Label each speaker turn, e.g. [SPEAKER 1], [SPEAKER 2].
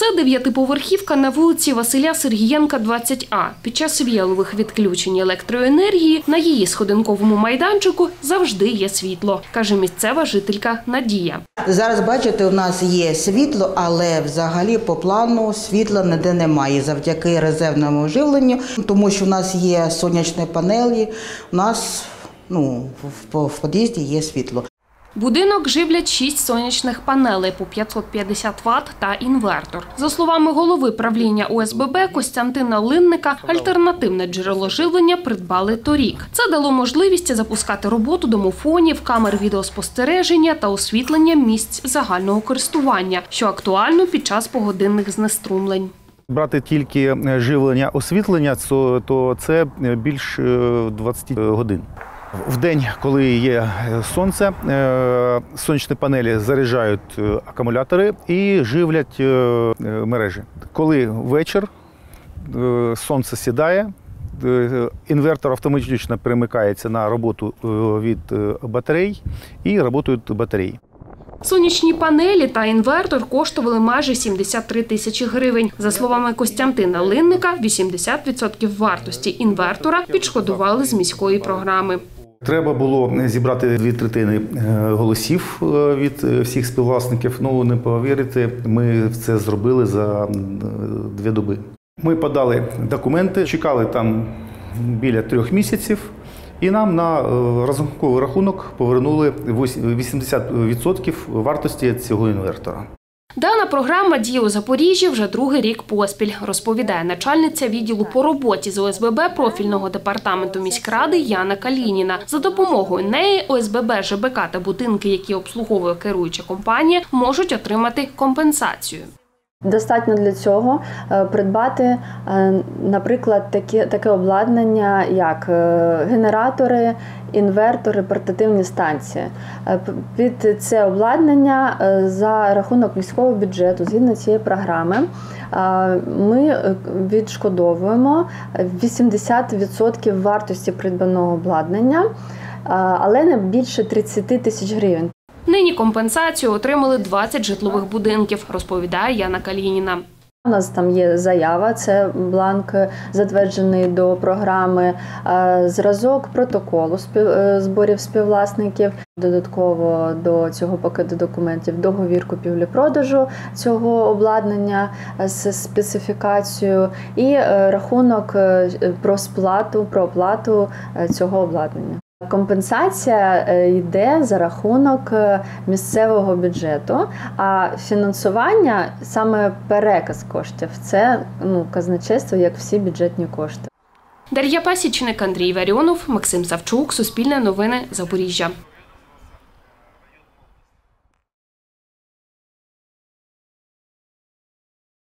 [SPEAKER 1] Це дев'ятиповерхівка на вулиці Василя Сергієнка, 20А. Під час віялових відключень електроенергії на її сходинковому майданчику завжди є світло, каже місцева жителька Надія.
[SPEAKER 2] Зараз, бачите, у нас є світло, але взагалі по плану світла ніде немає завдяки резервному живленню, тому що у нас є сонячні панелі, у нас в під'їзді є світло.
[SPEAKER 1] Будинок живлять 6 сонячних панелей по 550 Вт та інвертор. За словами голови правління ОСББ Костянтина Линника, альтернативне джерело живлення придбали торік. Це дало можливість запускати роботу домофонів, камер відеоспостереження та освітлення місць загального користування, що актуально під час погодинних знеструмлень.
[SPEAKER 3] Брати тільки живлення, освітлення, то це більш 20 годин. В день, коли є сонце, сонячні панелі заряджають акумулятори і живлять мережі. Коли вечір, сонце сідає, інвертор автоматично перемикається на роботу від батарей і працюють батареї.
[SPEAKER 1] Сонячні панелі та інвертор коштували майже 73 тисячі гривень. За словами Костянтина Линника, 80% вартості інвертора відшкодували з міської програми.
[SPEAKER 3] Треба було зібрати 2/3 голосів від всіх співвласників. Не повірите, ми це зробили за 2 доби. Ми подали документи, чекали там біля 3 місяців. І нам на розрахунковий рахунок повернули 80% вартості цього інвертора.
[SPEAKER 1] Дана програма діє у Запоріжжі вже другий рік поспіль, розповідає начальниця відділу по роботі з ОСББ профільного департаменту міськради Яна Калініна. За допомогою неї ОСББ, ЖБК та будинки, які обслуговує керуюча компанія, можуть отримати компенсацію.
[SPEAKER 4] Достатньо для цього придбати, наприклад, таке обладнання, як генератори, інвертори, портативні станції. Під це обладнання за рахунок міського бюджету, згідно цієї програми, ми відшкодовуємо 80% вартості придбаного обладнання, але не більше 30 тисяч гривень.
[SPEAKER 1] Нині компенсацію отримали 20 житлових будинків, розповідає Яна Калініна.
[SPEAKER 4] У нас там є заява, це бланк затверджений до програми, зразок протоколу зборів співвласників, додатково до цього пакету документів договір купівлі-продажу цього обладнання з специфікацією і рахунок про оплату цього обладнання. Компенсація йде за рахунок місцевого бюджету, а фінансування, саме переказ коштів, це казначейство, як всі бюджетні кошти.
[SPEAKER 1] Дар'я Пасічник, Андрій Варіонов, Максим Савчук, Суспільне новини, Запоріжжя.